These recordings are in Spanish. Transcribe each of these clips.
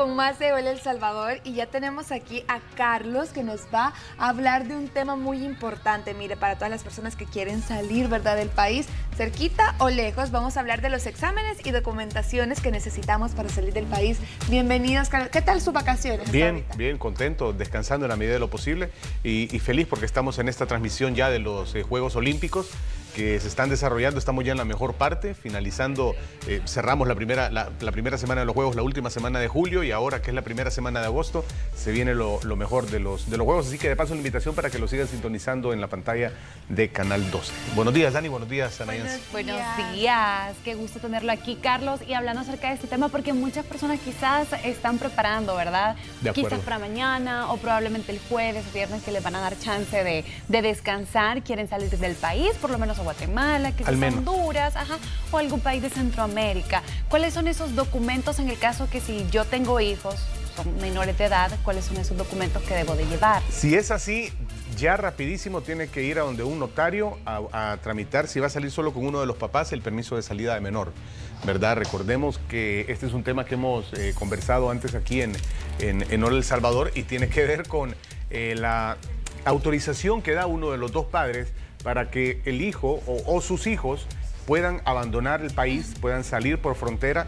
con más de Hola El Salvador y ya tenemos aquí a Carlos que nos va a hablar de un tema muy importante. Mire, para todas las personas que quieren salir, ¿verdad?, del país, cerquita o lejos, vamos a hablar de los exámenes y documentaciones que necesitamos para salir del país. Bienvenidos, Carlos. ¿Qué tal sus vacaciones? Bien, bien, contento, descansando en la medida de lo posible y feliz porque estamos en esta transmisión ya de los Juegos Olímpicos que se están desarrollando. Estamos ya en la mejor parte, finalizando, cerramos la primera semana de los Juegos, la última semana de julio, y ahora que es la primera semana de agosto, se viene lo mejor de los Juegos. Así que de paso la invitación para que lo sigan sintonizando en la pantalla de Canal 12. Buenos días, Dani, buenos días, Ana Yancy. Buenos días, qué gusto tenerlo aquí, Carlos, y hablando acerca de este tema, porque muchas personas quizás están preparando, ¿verdad? De acuerdo. Quizás para mañana o probablemente el jueves o viernes que les van a dar chance de descansar, quieren salir del país, por lo menos a Guatemala, quizás a Honduras, o algún país de Centroamérica. ¿Cuáles son esos documentos en el caso que si yo tengo hijos, son menores de edad, cuáles son esos documentos que debo de llevar? Si es así, ya rapidísimo tiene que ir a donde un notario a tramitar, si va a salir solo con uno de los papás, el permiso de salida de menor, ¿verdad? Recordemos que este es un tema que hemos conversado antes aquí en Hola El Salvador, y tiene que ver con la autorización que da uno de los dos padres para que el hijo o sus hijos puedan abandonar el país, puedan salir por frontera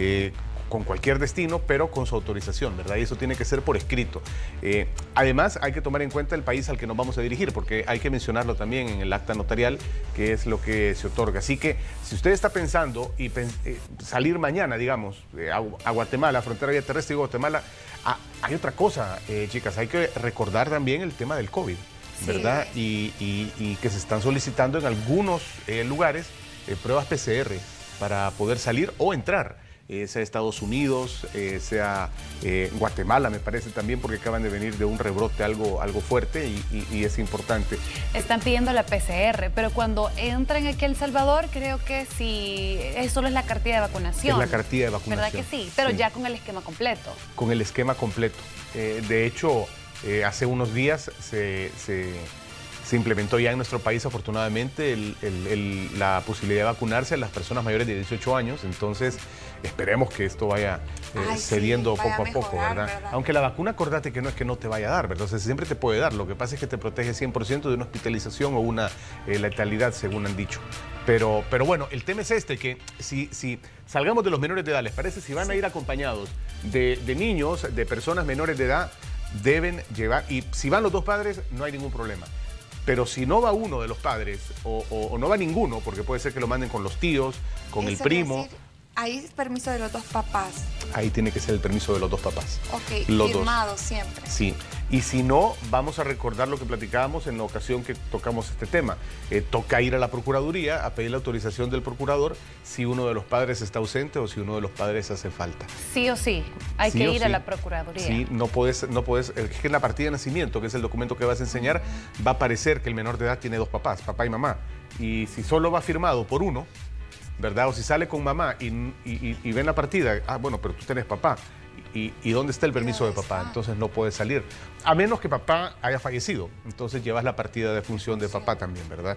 con cualquier destino, pero con su autorización, ¿verdad? Y eso tiene que ser por escrito. Además, hay que tomar en cuenta el país al que nos vamos a dirigir, porque hay que mencionarlo también en el acta notarial, que es lo que se otorga. Así que, si usted está pensando salir mañana, digamos, a Guatemala, a frontera vía terrestre de Guatemala, hay otra cosa, chicas, hay que recordar también el tema del COVID, ¿verdad? Sí. Y que se están solicitando en algunos lugares pruebas PCR para poder salir o entrar, sea Estados Unidos, sea Guatemala, me parece también, porque acaban de venir de un rebrote algo fuerte y es importante. Están pidiendo la PCR, pero cuando entran aquí a El Salvador, creo que sí, solo es la cartilla de vacunación. Es la cartilla de vacunación. ¿Verdad que sí? Pero sí, ya con el esquema completo. Con el esquema completo. De hecho, hace unos días se implementó ya en nuestro país, afortunadamente, la posibilidad de vacunarse a las personas mayores de 18 años. Entonces, esperemos que esto vaya cediendo poco a poco, ¿verdad? Aunque la vacuna, acordate que no es que no te vaya a dar, ¿verdad? O sea, siempre te puede dar. Lo que pasa es que te protege 100% de una hospitalización o una letalidad, según han dicho. Pero bueno, el tema es este, que si salgamos de los menores de edad, ¿les parece? Si van a ir acompañados de niños, de personas menores de edad, deben llevar, y si van los dos padres, no hay ningún problema. Pero si no va uno de los padres o no va ninguno, porque puede ser que lo manden con los tíos, con el primo. Ahí es permiso de los dos papás. Ahí tiene que ser el permiso de los dos papás. Ok, los firmado dos. Siempre. Sí, y si no, vamos a recordar lo que platicábamos en la ocasión que tocamos este tema. Toca ir a la Procuraduría a pedir la autorización del procurador si uno de los padres está ausente o si uno de los padres hace falta. Sí o sí, hay que ir a la Procuraduría. Sí, no puedes, es que en la partida de nacimiento, que es el documento que vas a enseñar, va a aparecer que el menor de edad tiene dos papás, papá y mamá. Y si solo va firmado por uno, ¿verdad? O si sale con mamá y ven la partida, bueno, pero tú tenés papá. ¿Y dónde está el permiso de papá? Entonces no puedes salir. A menos que papá haya fallecido. Entonces llevas la partida de función de papá también, ¿verdad?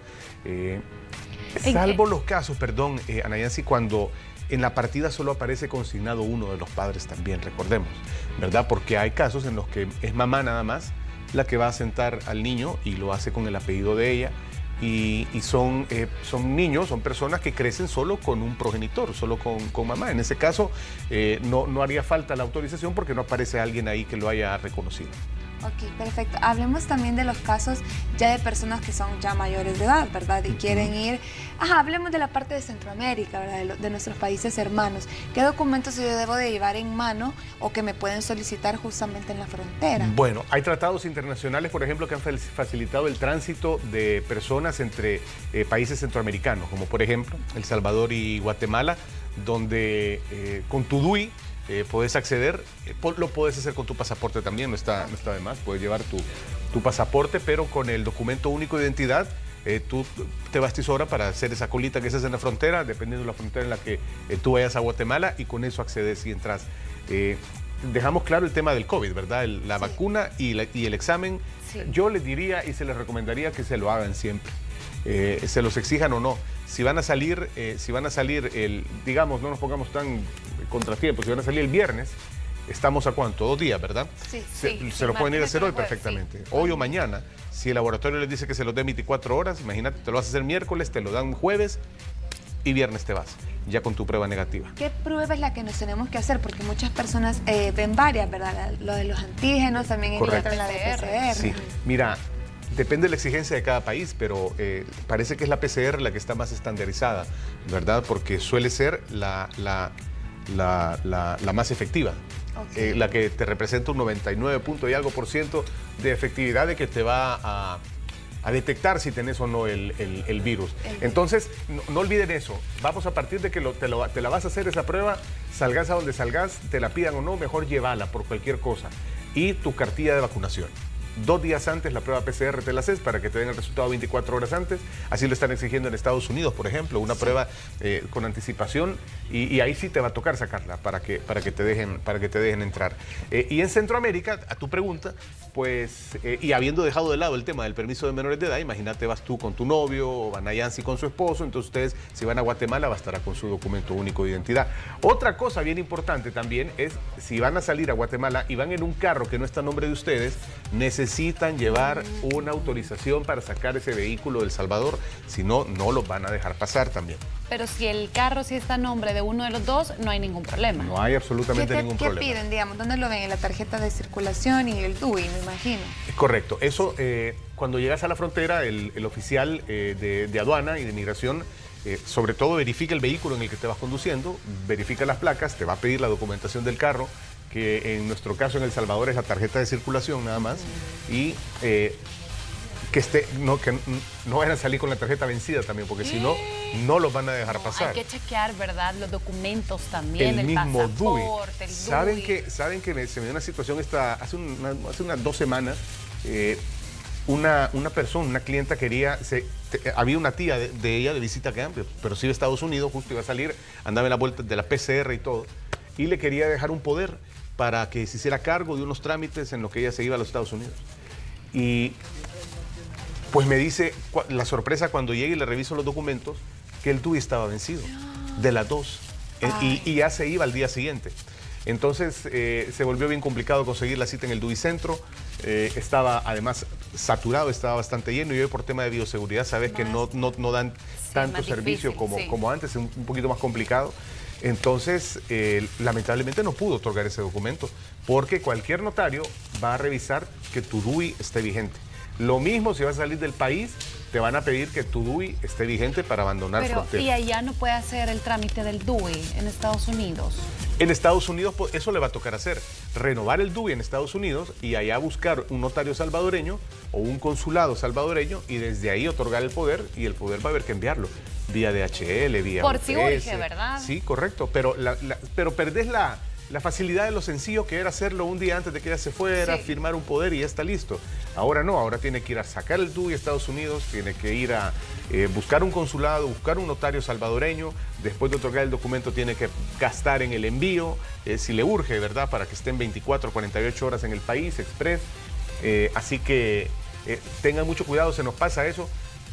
Salvo los casos, perdón, Ana Yancy, cuando en la partida solo aparece consignado uno de los padres también, recordemos, ¿verdad? Porque hay casos en los que es mamá nada más la que va a sentar al niño y lo hace con el apellido de ella. Y son niños, son personas que crecen solo con un progenitor, solo con mamá. En ese caso, no haría falta la autorización porque no aparece alguien ahí que lo haya reconocido. Ok, perfecto. Hablemos también de los casos ya de personas que son ya mayores de edad, ¿verdad? Y quieren ir... hablemos de la parte de Centroamérica, ¿verdad? De nuestros países hermanos. ¿Qué documentos yo debo de llevar en mano o que me pueden solicitar justamente en la frontera? Bueno, hay tratados internacionales, por ejemplo, que han facilitado el tránsito de personas entre países centroamericanos, como por ejemplo El Salvador y Guatemala, donde con tu DUI puedes acceder, lo puedes hacer con tu pasaporte también, no está de más, puedes llevar tu pasaporte, pero con el documento único de identidad, tú te bastas sobra para hacer esa colita que haces en la frontera, dependiendo de la frontera en la que tú vayas a Guatemala, y con eso accedes y entras. Dejamos claro el tema del COVID, ¿verdad? La vacuna y el examen, yo les diría y se les recomendaría que se lo hagan siempre. Se los exijan o no. Si van a salir, digamos, no nos pongamos tan contratiempo, si van a salir el viernes, estamos a cuánto, 2 días, ¿verdad? Sí, Se lo pueden ir a hacer hoy jueves, perfectamente, hoy o mañana. Si el laboratorio les dice que se los dé 24 horas, imagínate, te lo vas a hacer miércoles, te lo dan jueves y viernes te vas, ya con tu prueba negativa. ¿Qué prueba es la que nos tenemos que hacer? Porque muchas personas ven varias, ¿verdad? Lo de los antígenos, también en la de PCR. Sí, mira, depende de la exigencia de cada país, pero parece que es la PCR la que está más estandarizada, ¿verdad? Porque suele ser la más efectiva. Okay. La que te representa un 99 punto y algo por ciento de efectividad de que te va a detectar si tenés o no el virus. Entonces, no olviden eso. Vamos a partir de que te la vas a hacer esa prueba, salgas a donde salgas, te la pidan o no, mejor llévala por cualquier cosa. Y tu cartilla de vacunación. 2 días antes la prueba PCR te la haces para que te den el resultado 24 horas antes. Así lo están exigiendo en Estados Unidos, por ejemplo, una prueba con anticipación y ahí sí te va a tocar sacarla para que te dejen entrar. Y en Centroamérica, a tu pregunta, pues, y habiendo dejado de lado el tema del permiso de menores de edad, imagínate, vas tú con tu novio o van a Yancy con su esposo, entonces ustedes, si van a Guatemala, bastará con su documento único de identidad. Otra cosa bien importante también es, si van a salir a Guatemala y van en un carro que no está a nombre de ustedes, necesitan llevar una autorización para sacar ese vehículo del Salvador, si no, no los van a dejar pasar también. Pero si el carro sí está a nombre de uno de los dos, no hay ningún problema. No hay absolutamente ningún problema. ¿Qué piden, digamos? ¿Dónde lo ven? En la tarjeta de circulación y el DUI, me imagino. Es correcto. Eso, cuando llegas a la frontera, el oficial de aduana y de migración, sobre todo verifica el vehículo en el que te vas conduciendo, verifica las placas, te va a pedir la documentación del carro, que en nuestro caso en El Salvador es la tarjeta de circulación nada más, y que no vayan a salir con la tarjeta vencida también, porque si no, no los van a dejar pasar. Hay que chequear, ¿verdad? Los documentos también, el mismo pasaporte, DUI. ¿Saben que se me dio una situación hace unas 2 semanas? Una persona, una clienta quería, había una tía de ella de visita acá, pero sí de Estados Unidos, justo iba a salir, andaba en la vuelta de la PCR y todo, y le quería dejar un poder para que se hiciera cargo de unos trámites en lo que ella se iba a los Estados Unidos. Y pues me dice, la sorpresa cuando llegue y le reviso los documentos, que el DUI estaba vencido, de las 2, y ya se iba al día siguiente. Entonces se volvió bien complicado conseguir la cita en el DUI Centro, estaba además saturado, estaba bastante lleno, y hoy por tema de bioseguridad sabes que no dan tanto servicio como antes, es un poquito más complicado. Entonces, lamentablemente no pudo otorgar ese documento, porque cualquier notario va a revisar que tu DUI esté vigente. Lo mismo si vas a salir del país, te van a pedir que tu DUI esté vigente para abandonar frontera. ¿Y allá no puede hacer el trámite del DUI en Estados Unidos? En Estados Unidos eso le va a tocar hacer, renovar el DUI en Estados Unidos y allá buscar un notario salvadoreño o un consulado salvadoreño y desde ahí otorgar el poder, y el poder va a haber que enviarlo vía DHL, vía por UPS. si urge, ¿verdad? Sí, correcto, pero perdés la facilidad de lo sencillo que era hacerlo un día antes de que ella se fuera, firmar un poder y ya está listo. Ahora no, ahora tiene que ir a sacar el DUI a Estados Unidos, tiene que ir a buscar un consulado, buscar un notario salvadoreño, después de otorgar el documento tiene que gastar en el envío, si le urge, ¿verdad? Para que estén 24 o 48 horas en el país, express. Así que tengan mucho cuidado, se nos pasa eso.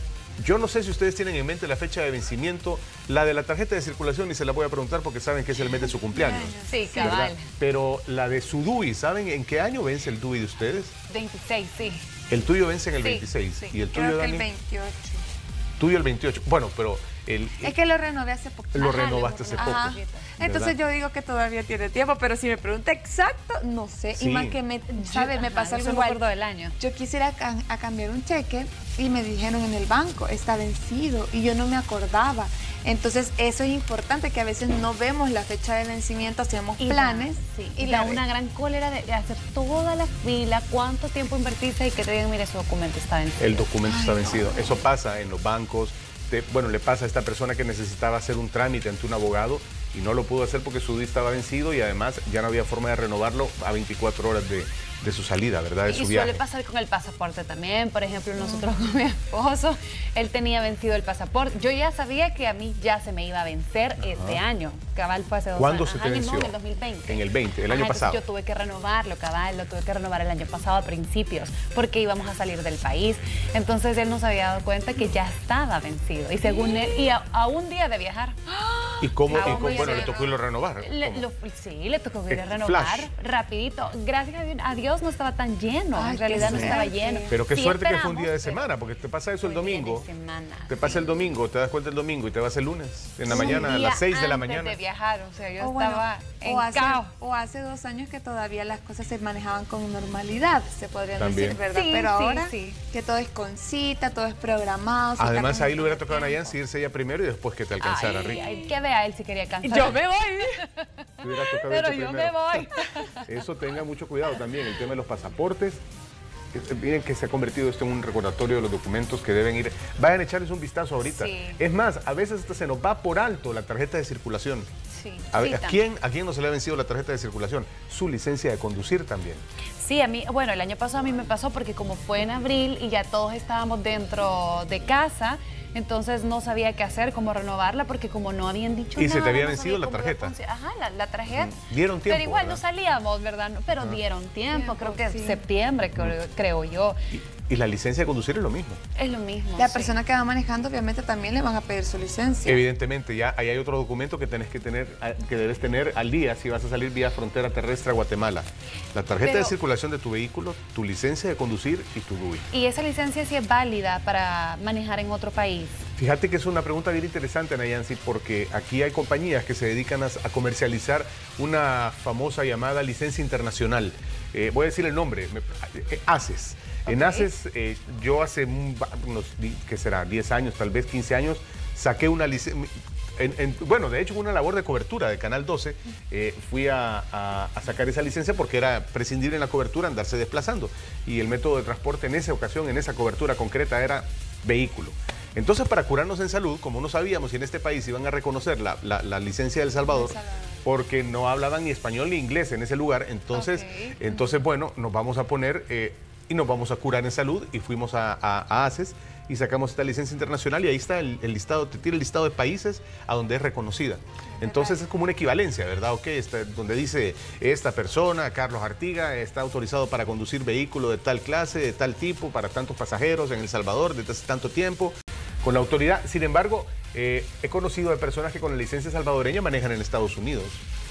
Yo no sé si ustedes tienen en mente la fecha de vencimiento, la de la tarjeta de circulación, y se la voy a preguntar porque saben que es el mes de su cumpleaños. Sí, cabal. ¿Verdad? Pero la de su DUI, ¿saben en qué año vence el DUI de ustedes? 26, sí. El tuyo vence en el 26. Sí. ¿Y el tuyo, Creo que Dani? el 28. Tuyo el 28. Bueno, pero es que lo renové hace poco. Lo renovaste hace poco. Entonces yo digo que todavía tiene tiempo, pero si me pregunta exacto, no sé. Sí. Y más que me pasó algo igual. Del año. Yo quisiera a cambiar un cheque y me dijeron en el banco, está vencido, y yo no me acordaba. Entonces eso es importante, que a veces no vemos la fecha de vencimiento, hacemos planes. Y da una gran cólera de hacer toda la fila, cuánto tiempo invertiste y que te digan, mire, su documento está vencido. El documento está vencido. Eso pasa en los bancos. Bueno, le pasa a esta persona que necesitaba hacer un trámite ante un abogado y no lo pudo hacer porque su DUI estaba vencido y además ya no había forma de renovarlo a 24 horas de su salida, ¿verdad? De su y viaje. suele pasar con el pasaporte también. Por ejemplo, nosotros con mi esposo, él tenía vencido el pasaporte. Yo ya sabía que a mí ya se me iba a vencer este año. Cabal fue hace 2 años. ¿Cuándo se te venció? No, en el 2020. En el 20, el año pasado. Yo tuve que renovarlo, cabal, lo tuve que renovar el año pasado a principios, porque íbamos a salir del país. Entonces él no se había dado cuenta que ya estaba vencido. Y según él, y a un día de viajar. ¿Y cómo? Bueno, le tocó irlo a renovar. Sí, le tocó ir a renovar rapidito. Gracias a Dios no estaba tan lleno. En realidad no estaba lleno. Pero qué suerte que fue un día de semana, porque te pasa eso el domingo. Te pasa el domingo, te das cuenta el domingo y te vas el lunes, en la mañana, a las 6 de la mañana. Antes de viajar, o sea, yo estaba en caos. O hace 2 años que todavía las cosas se manejaban con normalidad, se podría También. decir, ¿verdad? Sí, pero sí, ahora sí. que todo es con cita, todo es programado. Además, ahí le hubiera tocado a Nayansi irse ella primero y después que te alcanzara, Rick. Ay, que vea él si quería cansar. Yo me voy. Te hubiera tocado Pero irte yo primero. me voy. Eso tenga mucho cuidado también, el tema de los pasaportes. Miren que se ha convertido esto en un recordatorio de los documentos que deben ir. Vayan a echarles un vistazo ahorita. Sí. Es más, a veces hasta se nos va por alto la tarjeta de circulación. Sí. ¿A quién no se le ha vencido la tarjeta de circulación? Su licencia de conducir también. Sí, a mí, bueno, el año pasado a mí me pasó porque como fue en abril y ya todos estábamos dentro de casa, entonces no sabía qué hacer, cómo renovarla, porque como no habían dicho nada. ¿Y se te había no vencido sabía la cómo iba a tarjeta? Ajá, la tarjeta. Dieron tiempo, Pero igual ¿verdad? no salíamos, ¿verdad? Pero dieron tiempo, creo que septiembre, creo yo. Y la licencia de conducir es lo mismo. Es lo mismo. La persona que va manejando obviamente también le van a pedir su licencia. Evidentemente, ya ahí hay otro documento que tenés que debes tener al día si vas a salir vía frontera terrestre a Guatemala. La tarjeta de circulación de tu vehículo, tu licencia de conducir y tu DUI. ¿Y esa licencia sí es válida para manejar en otro país? Fíjate que es una pregunta bien interesante, Nayansi, porque aquí hay compañías que se dedican a comercializar una famosa llamada licencia internacional. Voy a decir el nombre, ACES. En ACES, yo hace unos, ¿qué será? 10 años, tal vez 15 años, saqué una licencia. Bueno, de hecho, una labor de cobertura de Canal 12, fui a sacar esa licencia porque era prescindible en la cobertura andarse desplazando. Y el método de transporte en esa ocasión, en esa cobertura concreta, era vehículo. Entonces, para curarnos en salud, como no sabíamos si en este país iban a reconocer la licencia de El Salvador, porque no hablaban ni español ni inglés en ese lugar, entonces bueno, nos vamos a poner y nos vamos a curar en salud, y fuimos a ACES y sacamos esta licencia internacional, y ahí está el listado, te tira el listado de países a donde es reconocida. Entonces es como una equivalencia, ¿verdad? Ok, donde dice esta persona, Carlos Artiga, está autorizado para conducir vehículo de tal clase, de tal tipo, para tantos pasajeros en El Salvador, desde hace tanto tiempo, con la autoridad. Sin embargo, he conocido de personas que con la licencia salvadoreña manejan en Estados Unidos,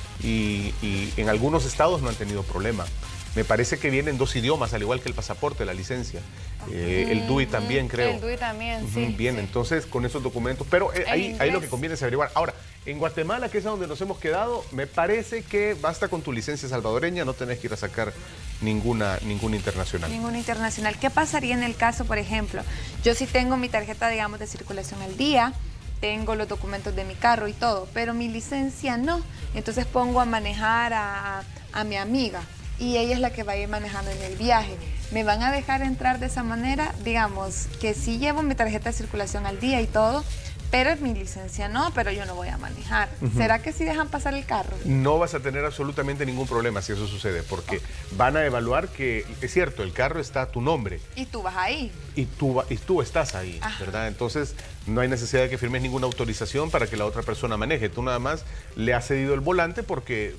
y en algunos estados no han tenido problema. Me parece que viene en 2 idiomas, al igual que el pasaporte, la licencia. El DUI también, creo. El DUI también, sí. Bien, sí. Entonces, con esos documentos. Pero ahí lo que conviene es averiguar. Ahora, en Guatemala, que es a donde nos hemos quedado, me parece que basta con tu licencia salvadoreña, no tenés que ir a sacar ninguna internacional. Ninguna internacional. ¿Qué pasaría en el caso, por ejemplo? Yo sí tengo mi tarjeta, digamos, de circulación al día, tengo los documentos de mi carro y todo, pero mi licencia no. Entonces pongo a manejar a mi amiga, y ella es la que va a ir manejando en el viaje. ¿Me van a dejar entrar de esa manera? Digamos que sí llevo mi tarjeta de circulación al día y todo, pero mi licencia no, pero yo no voy a manejar. ¿Será que sí dejan pasar el carro? No vas a tener absolutamente ningún problema si eso sucede, porque van a evaluar que, es cierto, el carro está a tu nombre. Y tú vas ahí. Y tú estás ahí, ¿verdad? Entonces, no hay necesidad de que firmes ninguna autorización para que la otra persona maneje. Tú nada más le has cedido el volante porque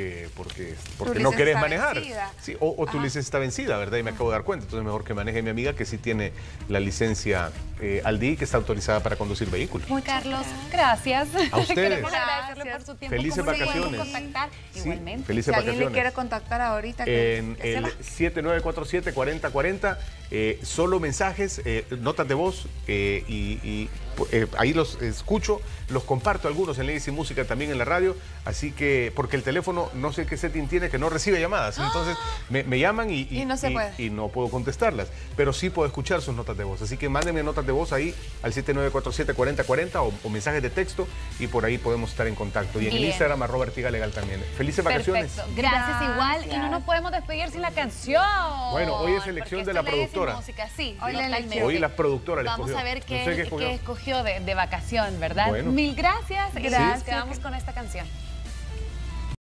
no querés manejar. Sí, o tu licencia está vencida, ¿verdad? Y me acabo de dar cuenta. Entonces, mejor que maneje mi amiga, que sí tiene la licencia al día y que está autorizada para conducir vehículos. Carlos, gracias. A ustedes. Queremos agradecerle por su tiempo. Felices vacaciones. Contactar? Sí, igualmente. felices Si vacaciones. alguien le quiere contactar ahorita, En el 7947-4040, solo mensajes, notas de voz, ahí los escucho, los comparto algunos en Leyes y Música, también en la radio, así que, porque el teléfono no sé qué setting tiene, que no recibe llamadas, entonces me llaman y no se puede. Y no puedo contestarlas, pero sí puedo escuchar sus notas de voz, así que mándenme notas de voz ahí al 7947-4040 o mensajes de texto, y por ahí podemos estar en contacto, y en el Instagram @RtigaLegal también. Felices vacaciones. Perfecto, gracias igual, y no nos podemos despedir sin la canción. Bueno, hoy es elección de la productora. Música, sí, hoy la productora le escogió. Vamos a ver qué qué escogió de vacación, ¿verdad? Bueno. Mil gracias. Gracias. Nos quedamos con esta canción.